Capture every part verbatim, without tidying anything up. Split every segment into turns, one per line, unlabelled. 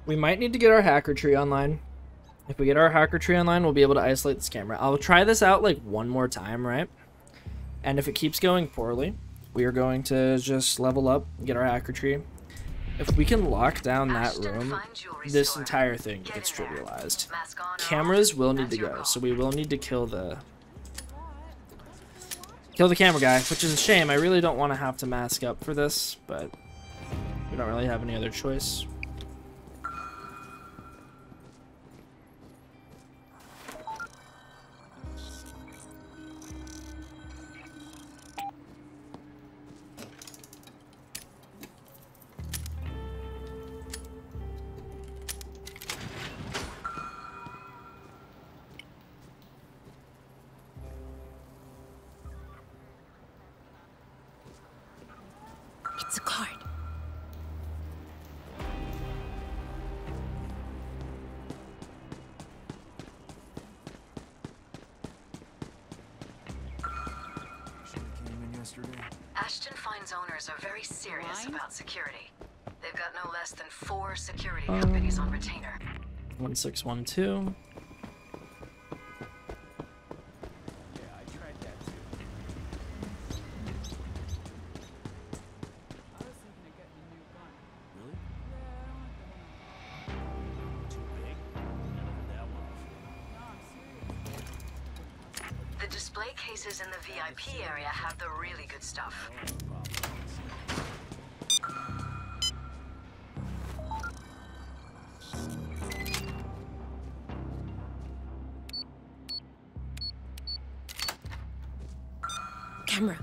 We might need to get our hacker tree online. If we get our hacker tree online, we'll be able to isolate this camera. I'll try this out like one more time, right? And if it keeps going poorly, we are going to just level up, get our hacker tree. If we can lock down that room, this entire thing gets trivialized. Cameras will need to go, so we will need to kill the kill the camera guy, which is a shame. I really don't want to have to mask up for this, but we don't really have any other choice.
It's a card.
Ashton Fine's owners are very serious about security. They've got no less than four security
um,
companies on retainer.
one six one two.
The display cases in the V I P area have the really good stuff.
Camera.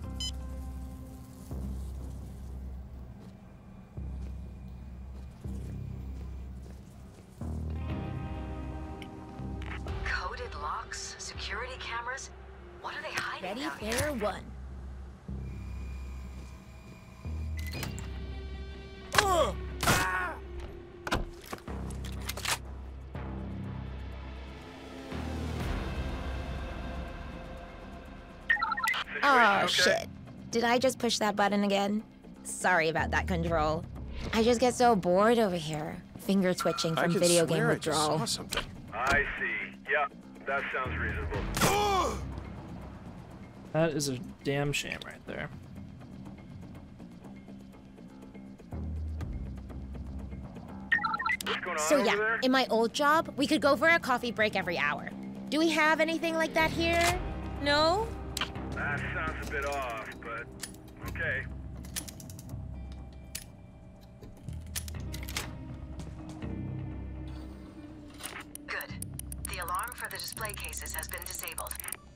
Coded locks, security cameras. What are they hiding
Ready,
out
player
here?
one.
Uh, ah!
Oh, shit. Did I just push that button again? Sorry about that, Control. I just get so bored over here. Finger twitching from video game withdrawal.
I just saw something.
I see. Yeah, that sounds reasonable.
That is a damn shame right there.
What's going on
So
over
yeah,
there?
in my old job, we could go for a coffee break every hour. Do we have anything like that here? No?
That sounds a bit off, but okay.
Good. The alarm for the display cases has been disabled.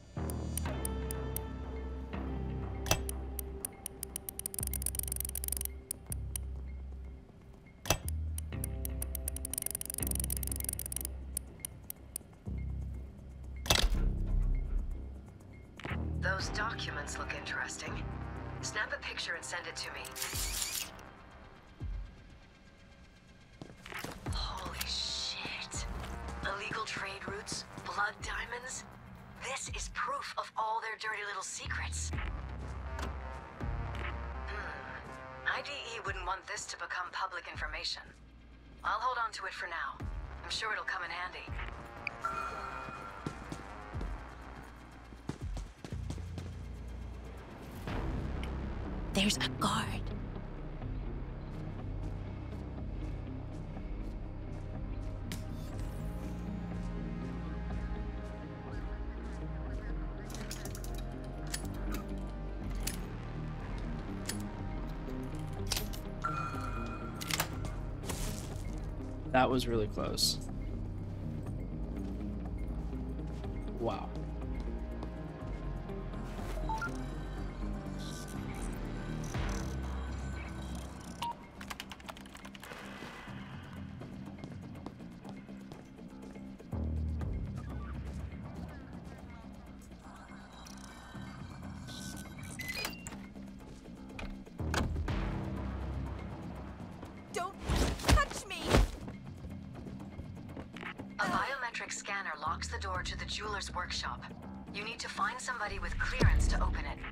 Those documents look interesting. Snap a picture and send it to me. Holy shit. Illegal trade routes, blood diamonds. This is proof of all their dirty little secrets. Hmm. I D E wouldn't want this to become public information. I'll hold on to it for now. I'm sure it'll come in handy.
There's a guard.
That was really close. Wow.
Scanner locks the door to the jeweler's workshop. You need to find somebody with clearance to open it.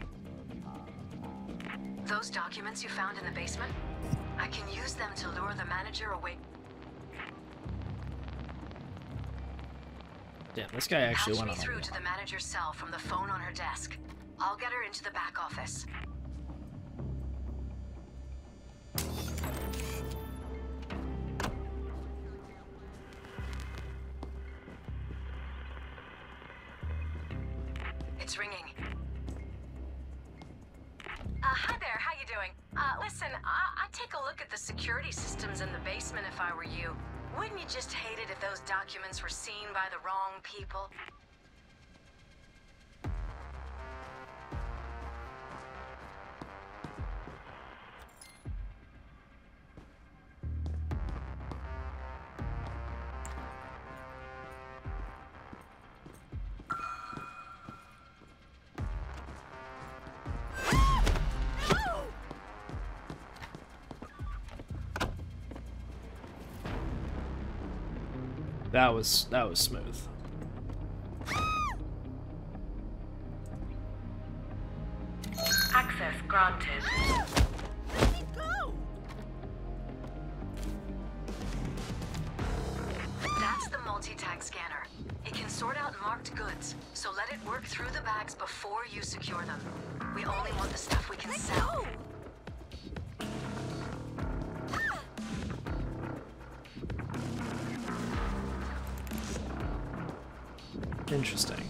Those documents you found in the basement? I can use them to lure the manager away.
Damn, this guy actually
Patch
went
me
on
through
a
to the manager's cell from the phone on her desk. I'll get her into the back office. It's ringing. Uh, hi there, how you doing? Uh, listen, I I'd take a look at the security systems in the basement if I were you. Wouldn't you just hate it if those documents were seen by the wrong people?
That was that was smooth.
Access granted.
Let me go!
That's the multi-tag scanner. It can sort out marked goods, so let it work through the bags before you secure them. We only want the stuff we can
Let
sell.
go!
Interesting.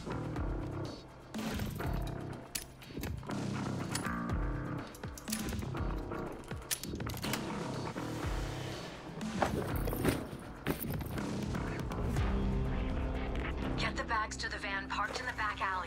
Get the bags to the van parked in the back alley.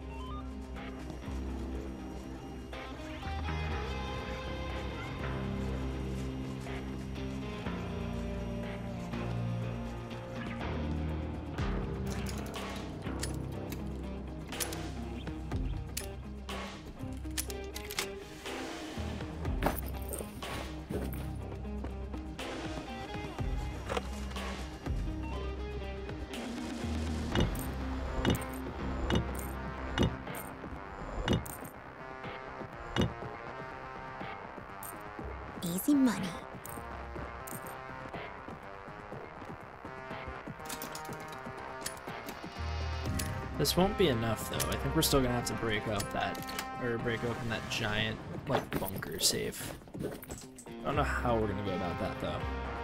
Easy money.
This won't be enough though. I think we're still gonna have to break up that, or break open that giant, like, bunker safe. I don't know how we're gonna go about that though.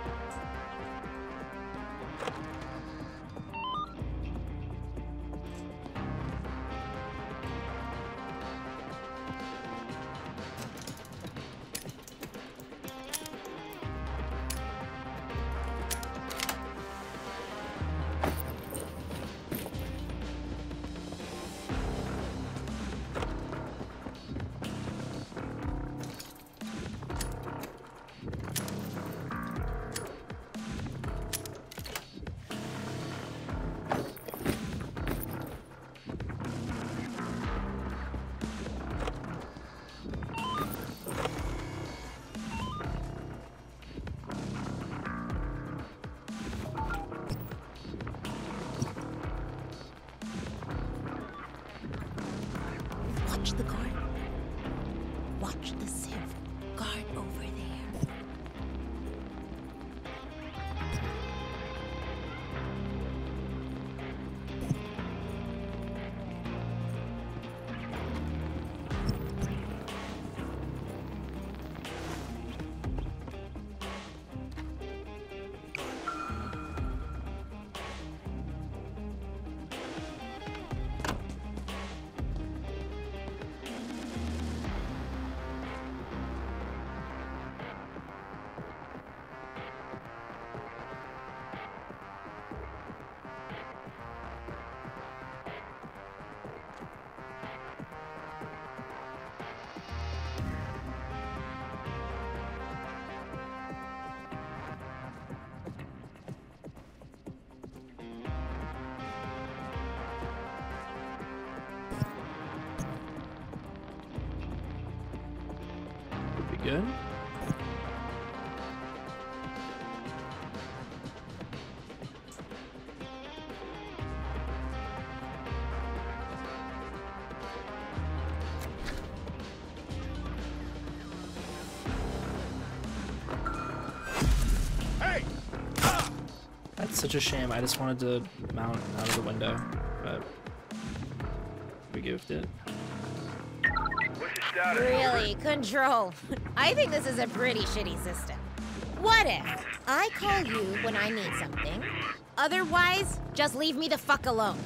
Watch the guard. Watch the sieve. Guard over there. Would be good.
Hey!
That's It's such a shame. I just wanted to mount out of the window, but we goofed it.
What's your status?
Really, Control. I think this is a pretty shitty system. What if I call you when I need something? Otherwise, just leave me the fuck alone.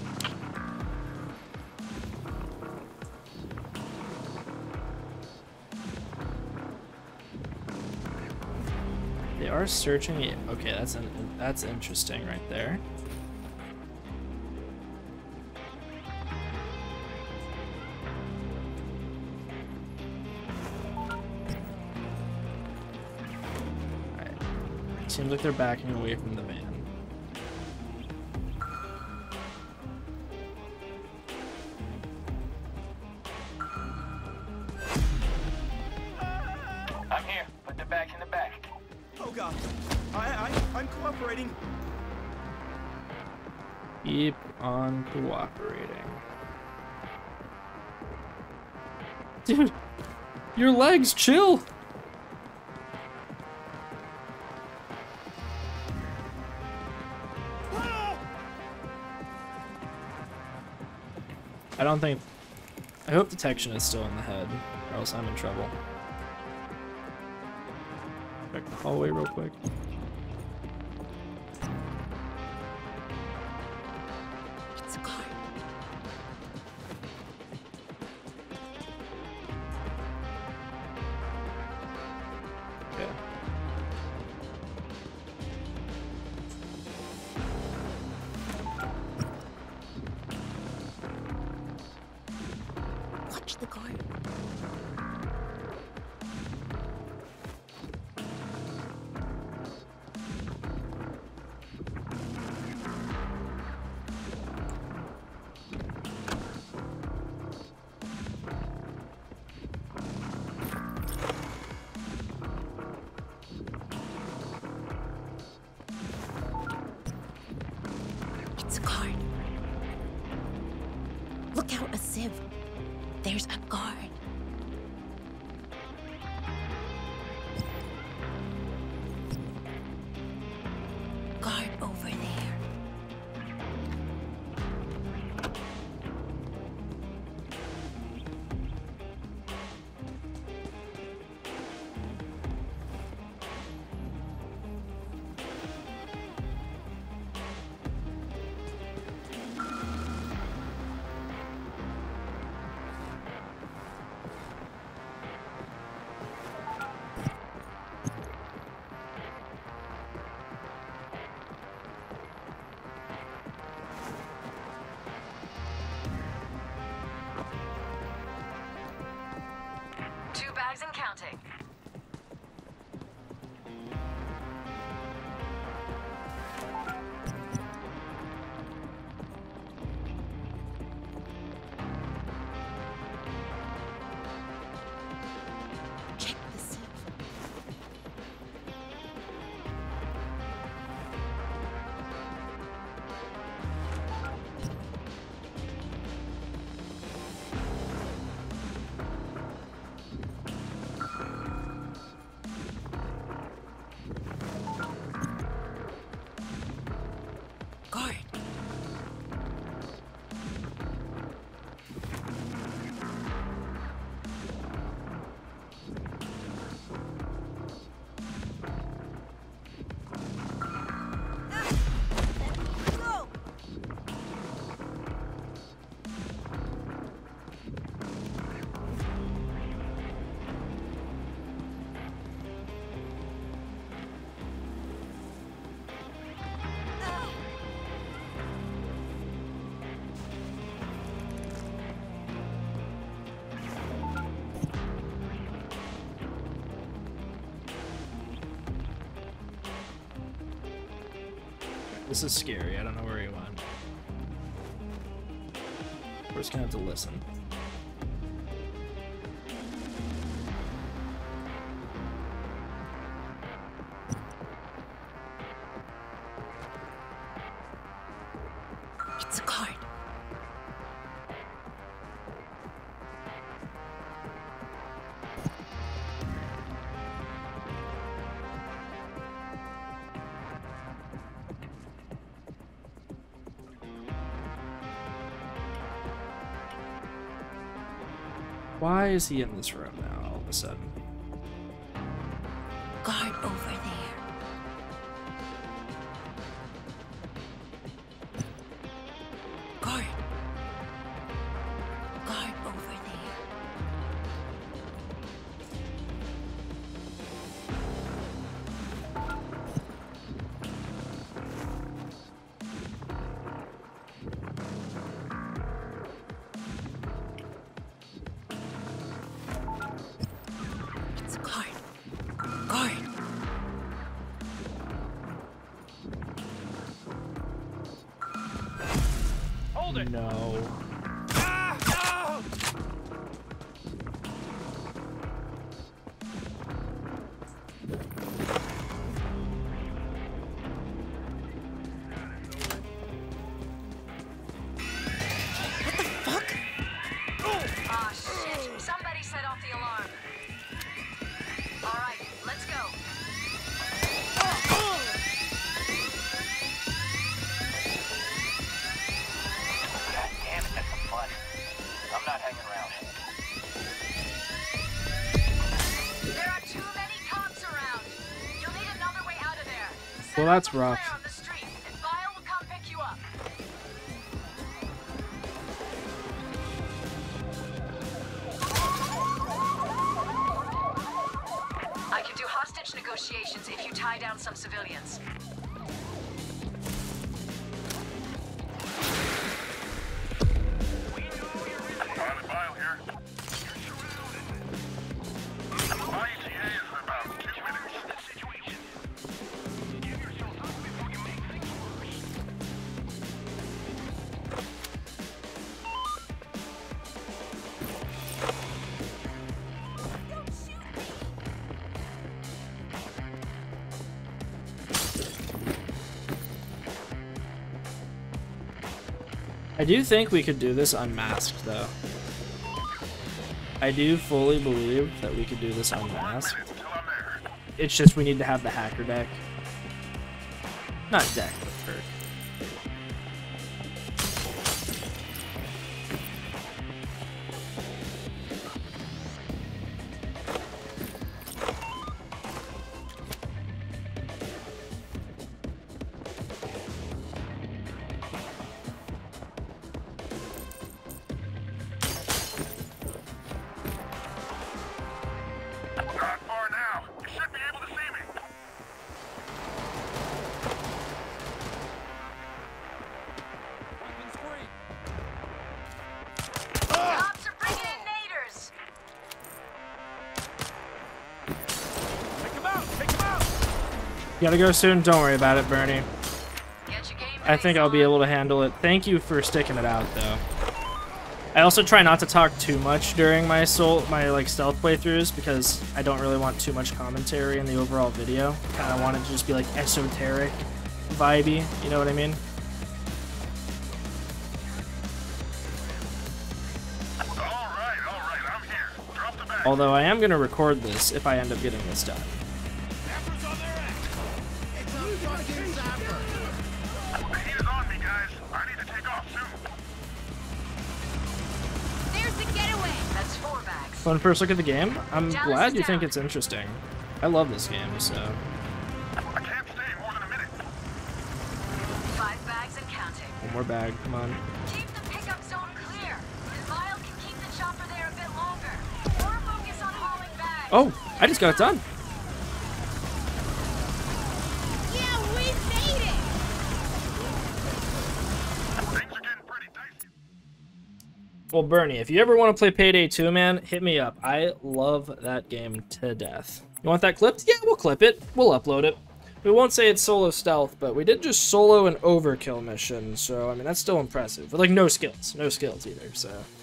They are searching it. Okay, that's an, that's interesting right there. Alright. Seems like they're backing away from the van.
I'm here. Put the back in the back.
Oh god. I, I, I'm cooperating.
Keep on cooperating. Dude, your legs, chill. I don't think, I hope detection is still in the head, or else I'm in trouble. Check the hallway real quick.
It's a car.
Okay.
Watch the car. It's a guard. Look out, a sieve. There's a guard. Guard over there.
Two bags and counting.
Check the sieve. Guard.
Go!
This is scary. I don't know where he went. We're just gonna have to listen.
It's a guard.
Why is he in this room now all of a sudden?
Guard over there. Guard. Guard over there. It's a guard. Guard.
Hold it.
No.
Ah! No!
Ah, shit. Somebody set off the alarm. All right, let's go.
God damn it, that's some fun. I'm not hanging around.
There are too many cops around. You'll need another way out of there. Set
Well,
off
that's
a
rough.
flare on the street, and Vile will come pick you up. I can do hostage negotiations if you tie down some civilians.
Pilot Vile here. You're surrounded. My E T A is in about two minutes. This situation. Give yourself up before you make things worse.
I do think we could do this unmasked, though. I do fully believe that we could do this unmasked.
Minutes till I'm there.
It's just we need to have the hacker deck. Not deck, but perk.
Not far now. You should be able to see me.
Weapons free.
Cops are bringing in naders.
Take him out! Take him out!
You gotta go soon. Don't worry about it, Bernie.
Get your game
I think
face
I'll be
on.
able to handle it. Thank you for sticking it out, though. I also try not to talk too much during my soul, my like stealth playthroughs because I don't really want too much commentary in the overall video. Kind of want it to just be like esoteric, vibey. You know what I mean?
All right, all right, I'm here. Drop the bag.
Although I am gonna record this if I end up getting this done.
Zappers on their ass! It's a fucking zapper!
The heat is on me, guys. I need to take off soon.
There's the getaway.
That's four bags.
Fun first look at the game. I'm
Dallas
glad
is
you think
down.
it's interesting. I love this game, so
I can't stay more than a minute.
Five bags and counting.
one more bag. Come on.
Keep the pickup zone clear. And Vile can keep the chopper there a bit longer. Or focus on hauling bags.
Oh, I just got it done.
Yeah, we made it.
Things are getting pretty dicey.
Well, Bernie, if you ever want to play Payday two, man, hit me up. I love that game to death. You want that clipped? Yeah, we'll clip it. We'll upload it. We won't say it's solo stealth, but we did just solo an overkill mission, so, I mean, that's still impressive. But, like, no skills. No skills either, so...